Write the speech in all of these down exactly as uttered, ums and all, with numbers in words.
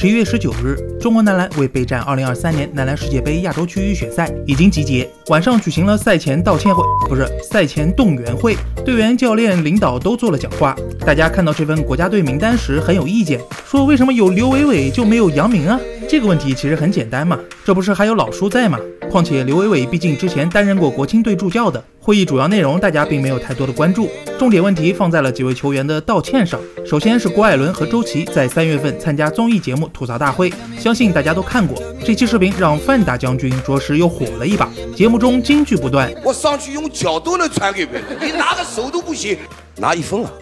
十一月十九日，中国男篮为备战二零二三年男篮世界杯亚洲区预选赛已经集结，晚上举行了赛前道歉会，不是赛前动员会，队员、教练、领导都做了讲话。大家看到这份国家队名单时很有意见，说为什么有刘伟伟就没有杨明啊？这个问题其实很简单嘛，这不是还有老叔在吗？况且刘伟伟毕竟之前担任过国青队助教的，会议主要内容大家并没有太多的关注，重点问题放在了几位球员的道歉上。首先是郭艾伦和周琦在三月份参加综艺节目吐槽大会，相信大家都看过。这期视频让范大将军着实又火了一把，节目中金句不断， 我上去用脚都能传给别人，你拿个手都不行，拿一分啊！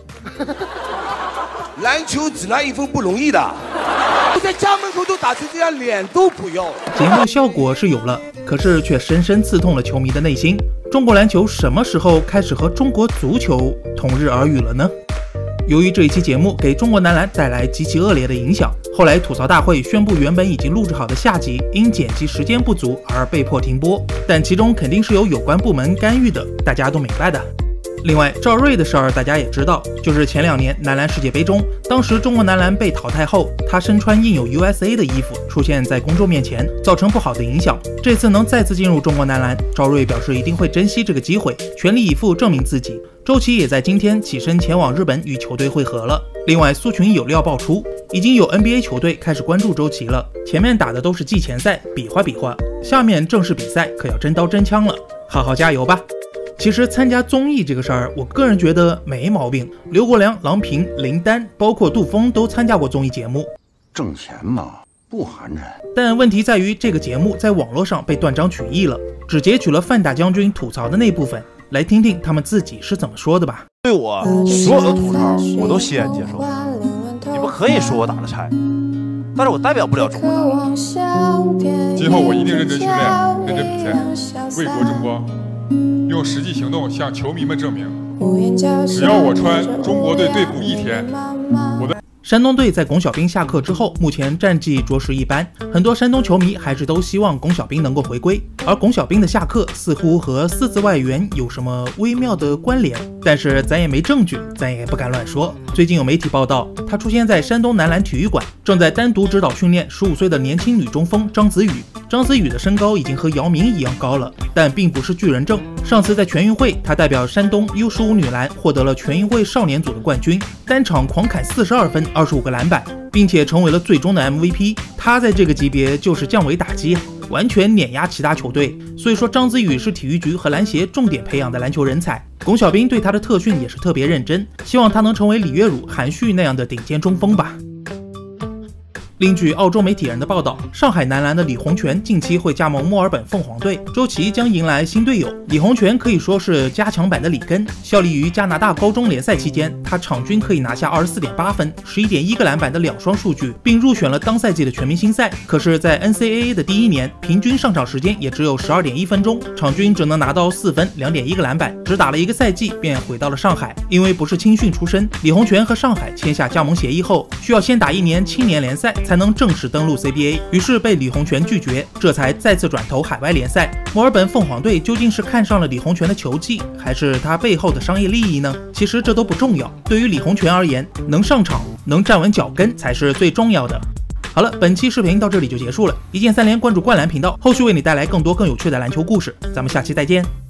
篮球只拿一分不容易的，我在家门口都打成这样，脸都不要了。 节目效果是有了，可是却深深刺痛了球迷的内心。中国篮球什么时候开始和中国足球同日而语了呢？由于这一期节目给中国男篮带来极其恶劣的影响，后来吐槽大会宣布原本已经录制好的下集因剪辑时间不足而被迫停播，但其中肯定是有有关部门干预的，大家都明白的。另外，赵睿的事儿大家也知道，就是前两年男篮世界杯中，当时中国男篮被淘汰后，他身穿印有 U S A 的衣服出现在公众面前，造成不好的影响。这次能再次进入中国男篮，赵睿表示一定会珍惜这个机会，全力以赴证明自己。周琦也在今天起身前往日本与球队会合了。另外，苏群有料爆出，已经有 N B A 球队开始关注周琦了。前面打的都是季前赛，比划比划，下面正式比赛可要真刀真枪了，好好加油吧。其实参加综艺这个事儿，我个人觉得没毛病。刘国梁、郎平、林丹，包括杜峰都参加过综艺节目， 挣钱嘛，不寒碜。 但问题在于，这个节目在网络上被断章取义了，只截取了范大将军吐槽的那部分。来听听他们自己是怎么说的吧。 对我所有的吐槽，我都欣然接受。你们可以说我打的菜，但是我代表不了中国男篮。 今后我一定认真训练，认真比赛，为国争光。用实际行动向球迷们证明，只要我穿中国队队服一天，我的山东队在龚小兵下课之后，目前战绩着实一般，很多山东球迷还是都希望龚小兵能够回归，而龚小兵的下课似乎和四字外援有什么微妙的关联，但是咱也没证据，咱也不敢乱说。最近有媒体报道，他出现在山东男篮体育馆，正在单独指导训练十五岁的年轻女中锋张子宇。张子宇的身高已经和姚明一样高了，但并不是巨人症。上次在全运会，他代表山东 U 十五女篮获得了全运会少年组的冠军，单场狂砍四十二分、二十五个篮板，并且成为了最终的 M V P。他在这个级别就是降维打击，完全碾压其他球队。所以说，张子宇是体育局和篮协重点培养的篮球人才。龚小兵对他的特训也是特别认真，希望他能成为李月汝、韩旭那样的顶尖中锋吧。另据澳洲媒体人的报道，上海男篮的李洪权近期会加盟墨尔本凤凰队，周琦将迎来新队友。李洪权可以说是加强版的里根，效力于加拿大高中联赛期间，他场均可以拿下 二十四点八分、十一点一个篮板的两双数据，并入选了当赛季的全明星赛。可是，在 N C A A 的第一年，平均上场时间也只有 十二点一分钟，场均只能拿到四分、两点一个篮板，只打了一个赛季便回到了上海。因为不是青训出身，李洪权和上海签下加盟协议后，需要先打一年青年联赛才能正式登陆 C B A， 于是被李洪权拒绝，这才再次转投海外联赛。墨尔本凤凰队究竟是看上了李洪权的球技，还是他背后的商业利益呢？其实这都不重要，对于李洪权而言，能上场、能站稳脚跟才是最重要的。好了，本期视频到这里就结束了，一键三连关注灌篮频道，后续为你带来更多更有趣的篮球故事，咱们下期再见。